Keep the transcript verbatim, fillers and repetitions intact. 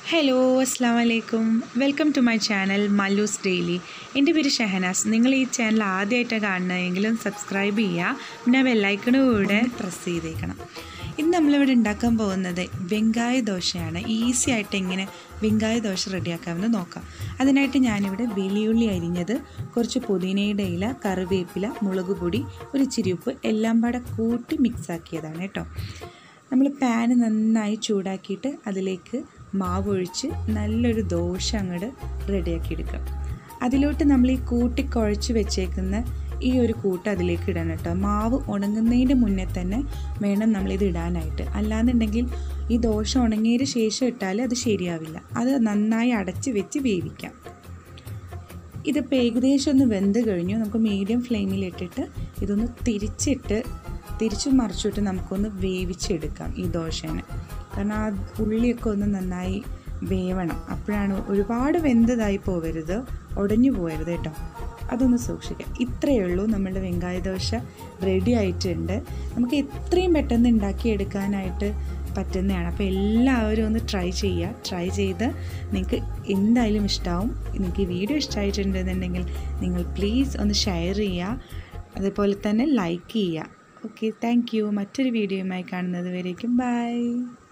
Hello അസ്സാം വലൈക്കും welcome to my channel Mallus daily. എൻ്റെ പേര് ഷഹനാസ്. നിങ്ങൾ ഈ ചാനൽ ആദ്യമായിട്ടാണ് കാണുന്നതെങ്കിലും സബ്സ്ക്രൈബ് ചെയ്യുക, പിന്നെ ബെല്ലൈക്കണും കൂടെ പ്രസ് ചെയ്തേക്കണം. ഇന്ന് നമ്മളിവിടെ ഉണ്ടാക്കാൻ പോകുന്നത് വെങ്കായ ദോശയാണ്. ഈസി ആയിട്ട് എങ്ങനെ വെങ്കായ ദോശ റെഡിയാക്കാമെന്ന് നോക്കാം. അതിനായിട്ട് ഞാനിവിടെ വെളിയുള്ളി അരിഞ്ഞത്, കുറച്ച് പുതിനയുടെ ഇല, കറിവേപ്പില, മുളക് പൊടി, ഒരു ഇച്ചിരി ഉപ്പ് എല്ലാം പാടെ കൂട്ടി മിക്സാക്കിയതാണ് കേട്ടോ. നമ്മൾ പാന് നന്നായി ചൂടാക്കിയിട്ട് അതിലേക്ക് മാവ് ഒഴിച്ച് നല്ലൊരു ദോശ അങ്ങോട്ട് റെഡിയാക്കി എടുക്കുക. അതിലോട്ട് നമ്മൾ ഈ കൂട്ടി കുഴച്ച് വെച്ചേക്കുന്ന ഈ ഒരു കൂട്ട് അതിലേക്ക് ഇടണം കേട്ടോ. മാവ് ഉണങ്ങുന്നതിൻ്റെ മുന്നേ തന്നെ വേണം നമ്മളിത് ഇടാനായിട്ട്. അല്ലാന്നുണ്ടെങ്കിൽ ഈ ദോശ ഉണങ്ങിയതിന് ശേഷം ഇട്ടാൽ അത് ശരിയാവില്ല. അത് നന്നായി അടച്ച് വെച്ച് വേവിക്കാം. ഇതിപ്പോൾ ഏകദേശം ഒന്ന് വെന്ത് കഴിഞ്ഞു. നമുക്ക് മീഡിയം ഫ്ലെയിമിലിട്ടിട്ട് ഇതൊന്ന് തിരിച്ചിട്ട് തിരിച്ചു മറിച്ചിട്ട് നമുക്കൊന്ന് വേവിച്ചെടുക്കാം ഈ ദോശേനെ. കാരണം ആ ഉള്ളിയൊക്കെ ഒന്ന് നന്നായി വേവണം. അപ്പോഴാണ്, ഒരുപാട് വെന്തതായി പോകരുത്, ഉടഞ്ഞു പോകരുത് കേട്ടോ. അതൊന്ന് സൂക്ഷിക്കാം. ഇത്രയേ ഉള്ളൂ, നമ്മളുടെ വെങ്കായ ദോശ റെഡി ആയിട്ടുണ്ട്. നമുക്ക് എത്രയും പെട്ടെന്ന് ഉണ്ടാക്കിയെടുക്കാനായിട്ട് പറ്റുന്നതാണ്. അപ്പോൾ എല്ലാവരും ഒന്ന് ട്രൈ ചെയ്യുക. ട്രൈ ചെയ്ത് നിങ്ങൾക്ക് എന്തായാലും ഇഷ്ടമാവും. നിങ്ങൾക്ക് ഈ വീഡിയോ ഇഷ്ടമായിട്ടുണ്ടെന്നുണ്ടെങ്കിൽ നിങ്ങൾ പ്ലീസ് ഒന്ന് ഷെയർ ചെയ്യുക, അതുപോലെ തന്നെ ലൈക്ക് ചെയ്യുക. Okay, thank you. മറ്റൊരു വീഡിയോയുമായി കാണുന്നത് വരേക്കും ബൈ.